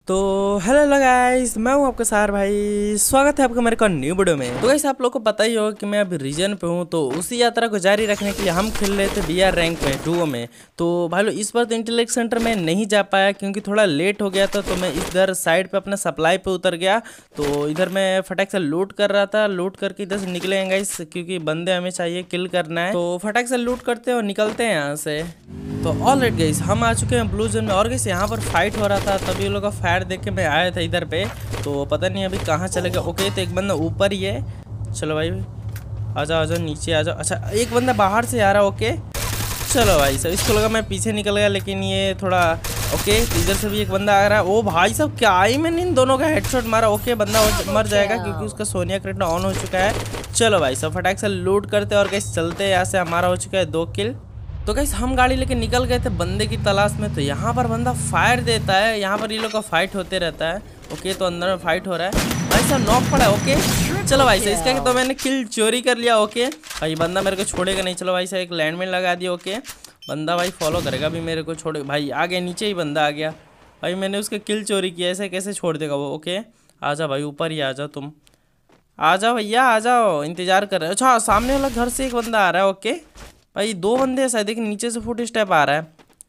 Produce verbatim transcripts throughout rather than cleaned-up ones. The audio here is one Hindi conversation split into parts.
तो हेलो हेलो गाइस, मैं हूं आपका सार भाई। स्वागत है आपका मेरे को न्यू वीडियो में। तो गाइस आप लोग को पता ही होगा कि मैं अभी रीजन पे हूं, तो उसी यात्रा को जारी रखने के लिए हम खेल रहे थे बी आर रैंक में डुओ में। तो भाई लोग इस बार तो इंटेलेक्ट सेंटर में नहीं जा पाया क्योंकि थोड़ा लेट हो गया था। तो मैं इधर साइड पे अपना सप्लाई पे उतर गया। तो इधर मैं फटाक से लूट कर रहा था, लूट करके इधर से निकलेंगे गाइस क्योंकि बंदे हमें चाहिए, किल करना है। तो फटाक से लूट करते हैं और निकलते हैं यहाँ से। तो ऑलराइट गाइस, हम आ चुके हैं ब्लू जोन में। और गाइस यहाँ पर फाइट हो रहा था, तभी लोग का फायर देख के मैं आया था इधर पे। तो पता नहीं अभी कहाँ चले गए। ओके, तो एक बंदा ऊपर ही है। चलो भाई आ जाओ आ जाओ, नीचे आ जाओ। अच्छा, एक बंदा बाहर से आ रहा है। ओके चलो भाई साहब, इसको लगा मैं पीछे निकल गया, लेकिन ये थोड़ा ओके। इधर से भी एक बंदा आ रहा है। ओ भाई साहब, क्या आई मैंने इन दोनों का हेडशॉट मारा। ओके, बंदा मर जाएगा क्योंकि उसका सोनिया क्रेट ऑन हो चुका है। चलो भाई साहब, फटाक से लूट करते और गाइस चलते हैं यहाँ से। हमारा हो चुका है दो किल। तो गाइस हम गाड़ी लेके निकल गए थे बंदे की तलाश में। तो यहाँ पर बंदा फायर देता है, यहाँ पर ये लोग का फाइट होते रहता है। ओके, तो अंदर में फाइट हो रहा है। भाई साहब नॉक पड़ा है। ओके चलो भाई साहब, इसका तो मैंने किल चोरी कर लिया। ओके भाई, बंदा मेरे को छोड़ेगा नहीं। चलो भाई साहब, एक लैंडमाइन लगा दिया। ओके, बंदा भाई फॉलो करेगा भी मेरे को, छोड़ेगा भाई। आगे नीचे ही बंदा आ गया भाई, मैंने उसका किल चोरी किया, ऐसे कैसे छोड़ देगा वो। ओके आ जाओ भाई, ऊपर ही आ जाओ, तुम आ जाओ भैया, आ जाओ, इंतजार कर रहे हो। अच्छा, सामने वाला घर से एक बंदा आ रहा है। ओके भाई, दो बंदे हैं शायद, देखिए नीचे से फुट स्टेप आ रहा है,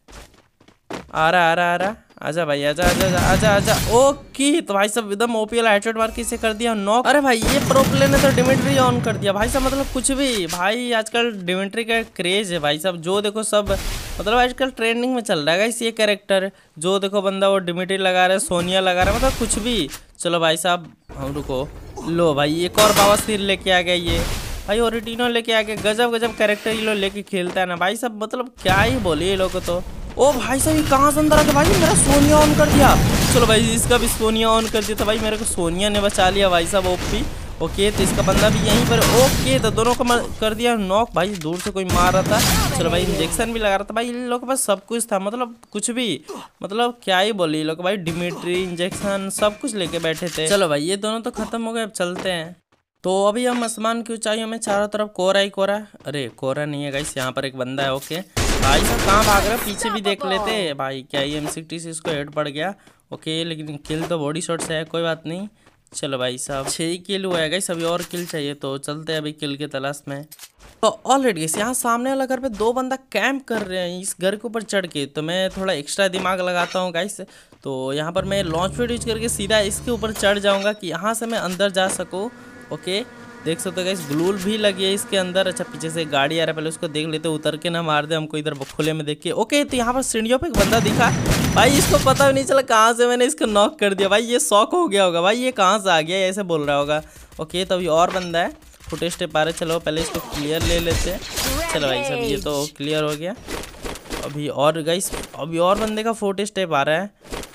आ रहा आ रहा आ रहा। आजा भाई, आजा आजा आजा आजा। ओके, तो भाई साहब एकदम ओपी वाला हेडशॉट मार के इसे कर दिया नॉक। अरे भाई, ये प्रो प्लेयर ने तो डिमिट्री ऑन कर दिया भाई साहब। मतलब कुछ भी भाई, आजकल डिमिट्री का क्रेज है भाई साहब। जो देखो सब मतलब आजकल ट्रेंडिंग में चल रहा है इस ये कैरेक्टर। जो देखो बंदा वो डिमिट्री लगा रहा है, सोनिया लगा रहा है, मतलब कुछ भी। चलो भाई साहब हम रुको। लो भाई, एक और बाबा सिर लेके आ गया ये भाई, और रिटिनो लेके आ गया। गजब गजब कैरेक्टर ये लोग लेके खेलता है ना भाई साहब, मतलब क्या ही बोलिए ये लोग को। तो ओ भाई साहब, ये कहाँ से अंदर आ गया भाई, मेरा सोनिया ऑन कर दिया। चलो भाई, इसका भी सोनिया ऑन कर दिया था भाई, मेरे को सोनिया ने बचा लिया भाई साहब ओपी। ओके, तो इसका बंदा भी यहीं पर। ओके, तो दोनों को कर दिया नॉक भाई, दूर से कोई मार रहा था। चलो भाई, इंजेक्शन भी लगा रहा था भाई, इन लोगों के पास सब कुछ था, मतलब कुछ भी, मतलब क्या ही बोली लोग भाई। डिमिट्री, इंजेक्शन, सब कुछ लेके बैठे थे। चलो भाई, ये दोनों तो खत्म हो गए, अब चलते हैं। तो अभी हम आसमान की ऊंचाइयों में चारों तरफ कोहरा ही कोहरा। अरे कोहरा नहीं है गाइस, यहाँ पर एक बंदा है। ओके भाई साहब, कहाँ भाग रहा है, पीछे भी देख लेते भाई। क्या ये एम सिक्सटी से इसको हेड पड़ गया। ओके, लेकिन किल तो बॉडी शॉट से है, कोई बात नहीं। चलो भाई साहब, छः ही किल हुआ है गाइस, अभी और किल चाहिए, तो चलते हैं अभी किल के तलाश में। तो ऑलरेडी गाइस, यहाँ सामने वाला घर पे दो बंदा कैंप कर रहे हैं इस घर के ऊपर चढ़ के। तो मैं थोड़ा एक्स्ट्रा दिमाग लगाता हूँ गाइस। तो यहाँ पर मैं लॉन्च पैड यूज करके सीधा इसके ऊपर चढ़ जाऊँगा कि यहाँ से मैं अंदर जा सकूँ। ओके, देख सकते हो गाइस, ग्लूल भी लगी है इसके अंदर। अच्छा, पीछे से गाड़ी आ रहा है, पहले उसको देख लेते, उतर के ना मार दे हमको इधर खुले में देख के। ओके, तो यहाँ पर सीढ़ियों पे एक बंदा दिखा भाई, इसको पता भी नहीं चला कहाँ से मैंने इसको नॉक कर दिया भाई। ये शॉक हो गया होगा भाई, ये कहाँ से आ गया, ऐसे बोल रहा होगा। ओके, तो अभी और बंदा है, फुटे स्टेप आ रहे। चलो पहले इसको क्लियर ले लेते हैं। चलो भाई सब, ये तो क्लियर हो गया। अभी और गाइस, अभी और बंदे का फुटे स्टेप आ रहा है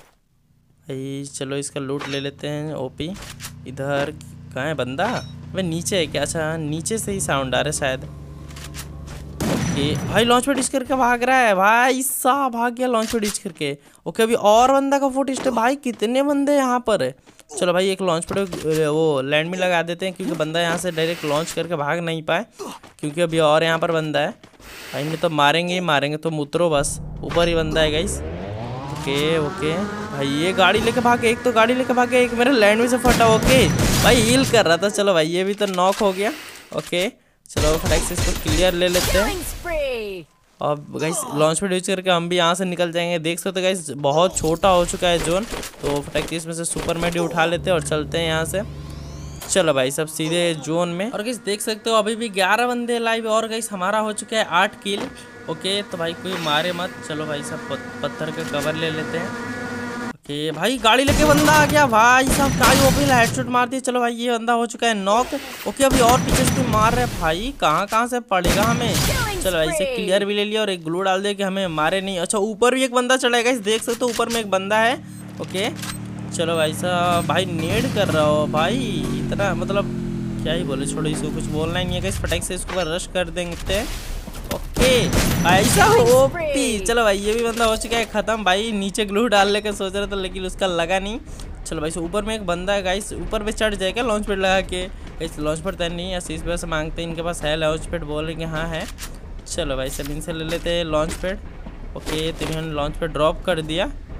भाई। चलो इसका लूट ले लेते हैं। ओपी इधर कहाँ है बंदा, वे नीचे है क्या? अच्छा, नीचे से ही साउंड आ रहा है शायद। ओके भाई, लॉन्च पैड डिच करके भाग रहा है भाई साहब, भाग गया लॉन्च पैड डिच करके। ओके, अभी और बंदा का फोटो स्टेप भाई, कितने बंदे यहाँ पर। चलो भाई, एक लॉन्च पैड वो लैंड में लगा देते हैं क्योंकि बंदा यहाँ से डायरेक्ट लॉन्च करके भाग नहीं पाए, क्योंकि अभी और यहाँ पर बंदा है भाई। मैं तो मारेंगे ही मारेंगे, तुम उतरो बस, ऊपर ही बंदा है गाइस। ओके ओके भाई, ये गाड़ी लेके भागे, एक तो गाड़ी लेके भागे, एक मेरे लैंड में से फटा। ओके भाई, हील कर रहा था। चलो भाई, ये भी तो नॉक हो गया। ओके चलो फटाक से इसको क्लियर ले लेते हैं। और गाइस लॉन्च पैड यूज करके हम भी यहाँ से निकल जाएंगे। देख सकते हो गाइस, बहुत छोटा हो चुका है जोन। तो फटाक से इसमें से सुपर मेडी उठा लेते हैं और चलते हैं यहाँ से। चलो भाई सब सीधे जोन में। और गाइस देख सकते हो अभी भी ग्यारह बंदे लाइव, और गाइस हमारा हो चुका है आठ किल। ओके, तो भाई कोई मारे मत। चलो भाई सब पत्थर का कवर ले लेते हैं। ओके भाई, गाड़ी लेके बंदा आ गया भाई साहब, गाड़ी ओपी हेडशॉट मार दिया। चलो भाई, ये बंदा हो चुका है नॉक। ओके, अभी और पीछे से मार रहे हैं भाई, कहाँ कहाँ से पड़ेगा हमें। चलो भाई, इसे क्लियर भी ले लिया और एक ग्लू डाल दिया कि हमें मारे नहीं। अच्छा, ऊपर भी एक बंदा चढ़ेगा, इस देख सकते हो ऊपर में एक बंदा है। ओके चलो भाई साहब, भाई नेड कर रहा हो भाई, इतना मतलब क्या ही बोले, छोड़ो इसको, कुछ बोलना ही नहीं है। फटाक से इसको रश कर देंगे। ओके भाई साहब ओपी। चलो भाई, ये भी बंदा हो चुका है खत्म भाई। नीचे ग्लू डालने का सोच रहा था लेकिन उसका लगा नहीं। चलो भाई, ऊपर में एक बंदा है गाइस, ऊपर पे चढ़ जाएगा लॉन्च पैड लगा के। गाइस लॉन्च पैड तैयार नहीं है, इस वजह से मांगते हैं, इनके पास है लॉन्च पैड, बोल रहे कि हाँ है। चलो भाई सब इनसे ले लेते हैं लॉन्च पैड। ओके, तो इन्होंने लॉन्च पैड ड्रॉप कर दिया।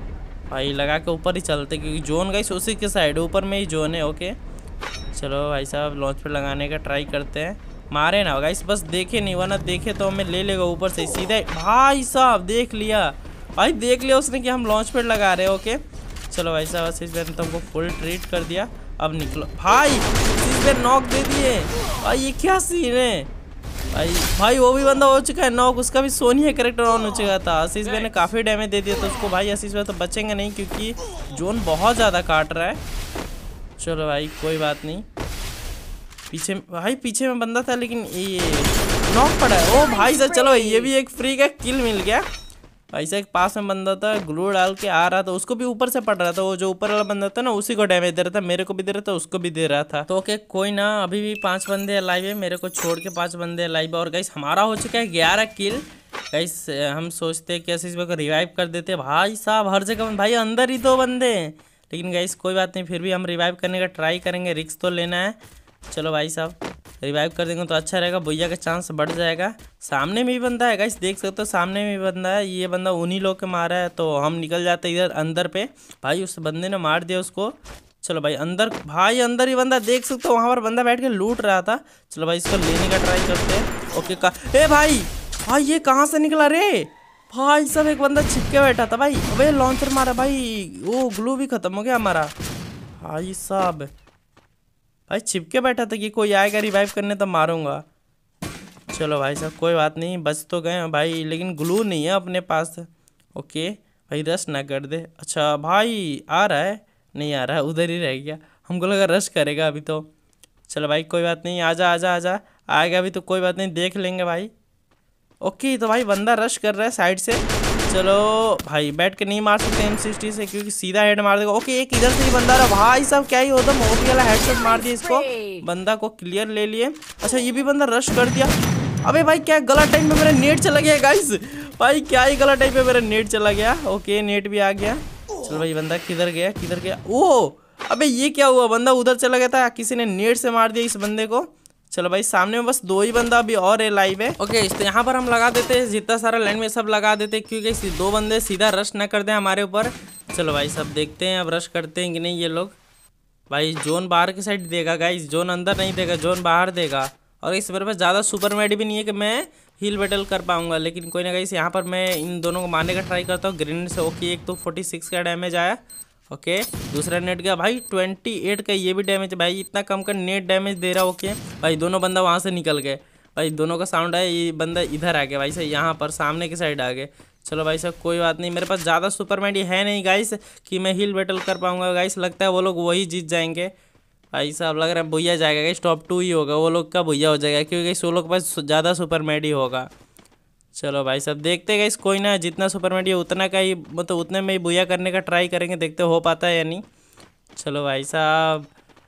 भाई लगा के ऊपर ही चलते क्योंकि जोन गाइस उसी के साइड ऊपर में ही जोन है। ओके चलो भाई साहब लॉन्च पे लगाने का ट्राई करते हैं। मारे ना गाइस, बस देखे नहीं, वरना देखे तो हमें ले लेगा ऊपर से सीधे। भाई साहब देख लिया, भाई देख लिया उसने कि हम लॉन्च पे लगा रहे हैं। ओके चलो भाई साहब इस बार तुमको फुल ट्रीट कर दिया। अब निकलो भाई, इस बार नॉक दे दिए। भाई ये क्या सीन है भाई। भाई वो भी बंदा हो चुका है नॉक, उसका भी सोनिया कैरेक्टर ऑन हो चुका था। आशीष भाई ने काफ़ी डैमेज दे दिया तो उसको भाई आशीष भाई तो बचेंगे नहीं क्योंकि जोन बहुत ज़्यादा काट रहा है। चलो भाई कोई बात नहीं, पीछे भाई पीछे में बंदा था लेकिन ये नॉक पड़ा है। ओ भाई साहब चलो ये भी एक फ्री का किल मिल गया। भाई साहब एक पास में बंदा था, ग्लू डाल के आ रहा था, उसको भी ऊपर से पड़ रहा था। वो जो ऊपर वाला बंदा था ना उसी को डैमेज दे रहा था, मेरे को भी दे रहा था, उसको भी दे रहा था। तो ओके कोई ना, अभी भी पांच बंदे अलाइव है, मेरे को छोड़ के पांच बंदे अलाइव है। और गाइस हमारा हो चुका है ग्यारह किल। गाइस हम सोचते हैं कि आशीष भाई को रिवाइव कर देते। भाई साहब हर जगह भाई अंदर ही दो बंदे, लेकिन गाइस कोई बात नहीं, फिर भी हम रिवाइव करने का ट्राई करेंगे, रिस्क तो लेना है। चलो भाई साहब रिवाइव कर देंगे तो अच्छा रहेगा, भैया का चांस बढ़ जाएगा। सामने में भी बंदा है गाइस, देख सकते हो सामने में भी बंदा है। ये बंदा उन्हीं लोग के मारा है तो हम निकल जाते हैं इधर अंदर पे। भाई उस बंदे ने मार दिया उसको। चलो भाई अंदर, भाई अंदर ही बंदा देख सकते हो, वहाँ पर बंदा बैठ के लूट रहा था। चलो भाई इसको लेने का ट्राई करते हैं। ओके का ए भाई, भाई ये कहाँ से निकला रे भाई। सब एक बंदा छिपके बैठा था भाई। अबे लॉन्चर मारा भाई, वो ग्लू भी खत्म हो गया हमारा। भाई साहब भाई छिपके बैठा था कि कोई आएगा रिवाइव करने तो मारूंगा। चलो भाई साहब कोई बात नहीं, बच तो गए भाई, लेकिन ग्लू नहीं है अपने पास। ओके भाई रश ना कर दे। अच्छा भाई आ रहा है, नहीं आ रहा है, उधर ही रह गया, हमको लगा रश करेगा अभी तो। चलो भाई कोई बात नहीं, आजा आजा आजा, आएगा अभी तो कोई बात नहीं, देख लेंगे भाई। ओके तो भाई बंदा रश कर रहा है साइड से। चलो भाई बैठ के नहीं मार सकते एम सिक्सटी से क्योंकि सीधा हेड मार देगा। ओके एक इधर से ही बंदा रहा, भाई साहब क्या ही होता, मोबी वाला हेडशॉट मार दिया इसको, बंदा को क्लियर ले लिए। अच्छा ये भी बंदा रश कर दिया। अबे भाई क्या गलत टाइम पे मेरा नेट चला गया गाइस, भाई क्या ही गलत टाइम पे मेरा नेट चला गया। ओके नेट भी आ गया। चलो भाई बंदा किधर गया किधर गया, ओ अबे ये क्या हुआ, बंदा उधर चला गया था, किसी ने नेट से मार दिया इस बंदे को। चलो भाई सामने में बस दो ही बंदा अभी और है लाइव है। ओके तो यहाँ पर हम लगा देते हैं जितना सारा लैंड में सब लगा देते हैं क्योंकि दो बंदे सीधा रश ना कर दें हमारे ऊपर। चलो भाई सब देखते हैं अब रश करते हैं कि नहीं ये लोग। भाई जोन बाहर की साइड देगा गाइस, जोन अंदर नहीं देगा, जोन बाहर देगा। और इस मेरे पास ज़्यादा सुपर मेड भी नहीं है कि मैं हील बैटल कर पाऊंगा, लेकिन कोई ना गाइस यहाँ पर मैं इन दोनों को मारने का ट्राई करता हूँ ग्रेनेड से। ओके एक तो फोर्टी सिक्स का डैमेज आया। ओके दूसरा नेट गया भाई अट्ठाईस का, ये भी डैमेज भाई, इतना कम का नेट डैमेज दे रहा। ओके भाई दोनों बंदा वहाँ से निकल गए, भाई दोनों का साउंड आया, ये बंदा इधर आ गया भाई साहब, यहाँ पर सामने की साइड आ गए। चलो भाई साहब कोई बात नहीं, मेरे पास ज़्यादा सुपर मेडी है नहीं गाइस कि मैं हील बैटल कर पाऊंगा गाइस, लगता है वो लोग वही जीत जाएंगे। भाई साहब लग रहा है भैया जाएगा गाइस, टॉप टू ही होगा, वो लोग का भैया हो जाएगा क्योंकि गाइस वो लोग के पास ज़्यादा सुपर मेडी होगा। चलो भाई साहब देखते हैं गाइस, कोई ना जितना सुपर मेडी है उतना का ही, मतलब उतने में ही बुया करने का ट्राई करेंगे, देखते हो पाता है या नहीं। चलो भाई साहब,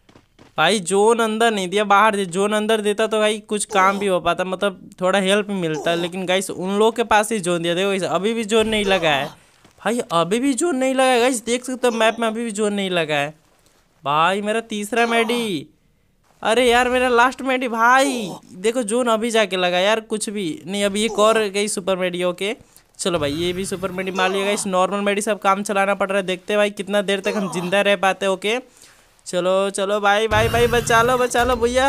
भाई जोन अंदर नहीं दिया, बाहर दे, जोन अंदर देता तो भाई कुछ काम भी हो पाता, मतलब थोड़ा हेल्प मिलता, लेकिन गाइस उन लोगों के पास ही जोन दिया। देखो गाइस अभी भी जोन नहीं लगा है भाई, अभी भी जोन नहीं लगा है गाइस, देख सकते हो मैप में अभी भी जोन नहीं लगा है। भाई मेरा तीसरा मेडी, अरे यार मेरा लास्ट मेडी भाई, देखो जोन अभी जाके लगा यार, कुछ भी नहीं। अभी एक और गई सुपर मेडी। ओके चलो भाई ये भी सुपर मेडी मार लिएगा, इस नॉर्मल मेडी सब काम चलाना पड़ रहा है, देखते हैं भाई कितना देर तक हम जिंदा रह पाते हैं। ओके चलो चलो भाई भाई भाई बचा लो बचा लो भैया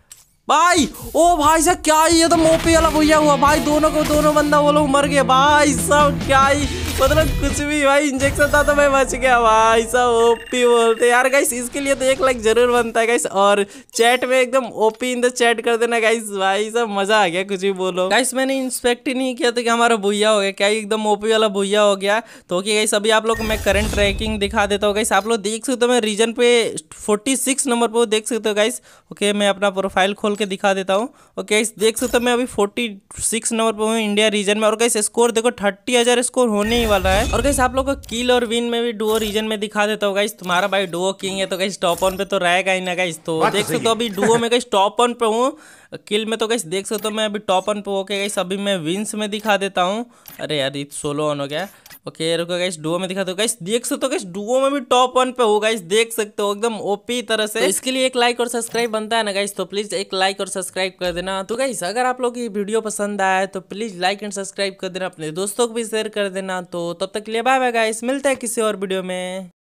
भाई। ओ भाई साहब क्या ही, ये तो मोपी वाला भैया हुआ भाई, दोनों को दोनों बंदा वो लोग मर गए भाई साहब, क्या ही मतलब कुछ भी भाई, इंजेक्शन था तो मैं बच गया भाई साहब। ओपी बोलते यार गाइस, इसके लिए तो एक लाइक जरूर बनता है गाइस, और चैट में एकदम ओपी इन द चैट कर देना गाइस, भाई साहब मजा आ गया, कुछ भी बोलो गाइस। मैंने इंस्पेक्ट ही नहीं किया था कि हमारा भैया हो गया, क्या एकदम ओपी वाला भैया हो गया। तो ओके गाइस अभी आप लोग को मैं करंट रैंकिंग दिखा देता हूँ गाइस, आप लोग देख सकते हो मैं रीजन पे फोर्टी सिक्स नंबर पर देख सकते हो गाइस। ओके मैं अपना प्रोफाइल खोल के दिखा देता हूँ। ओके देख सकते हो मैं अभी फोर्टी सिक्स नंबर पर हूँ इंडिया रीजन में, और गाइस स्कोर देखो थर्टी हजार स्कोर होने ही वाला है। और गाइस आप लोग को किल और विन में भी डुओ रीजन में दिखा देता हूँ गाइस, तुम्हारा भाई डुओ किंग है तो गाइस टॉप वन पे तो रहेगा ही ना गाइस। तो देख सकते हो अभी डुओ में गाइस टॉप वन पे हूँ, किल में तो गाइस देख सकते हो मैं अभी टॉप वन पे होके गाइस अभी मैं विंस में दिखा देता हूँ। अरे यार ये सोलो ऑन हो गया। ओके रुको गाइस, डुओ में दिखा दो गाइस, देख सकते हो गाइस डुओ में भी टॉप वन पे हो गाइस, देख सकते हो एकदम ओपी तरह से। तो इसके लिए एक लाइक और सब्सक्राइब बनता है ना गाइस, तो प्लीज एक लाइक और सब्सक्राइब कर देना। तो गाइस अगर आप लोग की वीडियो पसंद आया तो प्लीज लाइक एंड सब्सक्राइब कर देना, अपने दोस्तों को भी शेयर कर देना। तो तब तक के लिए बाय बाय गाइस, मिलते हैं किसी और वीडियो में।